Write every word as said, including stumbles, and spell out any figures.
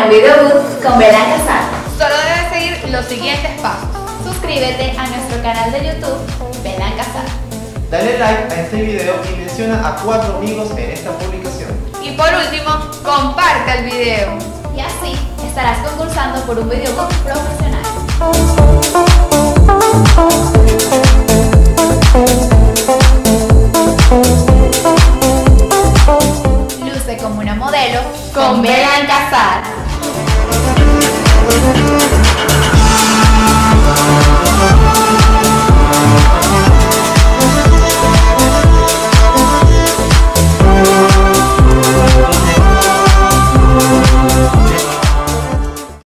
un videobook con Belén Casar. Solo debes seguir los siguientes pasos. Suscríbete a nuestro canal de YouTube, Belén Casar. Dale like a este video y menciona a cuatro amigos en esta publicación. Y por último, comparte el video. Y así estarás concursando por un videobook profesional. Luce como una modelo con Belén Casar.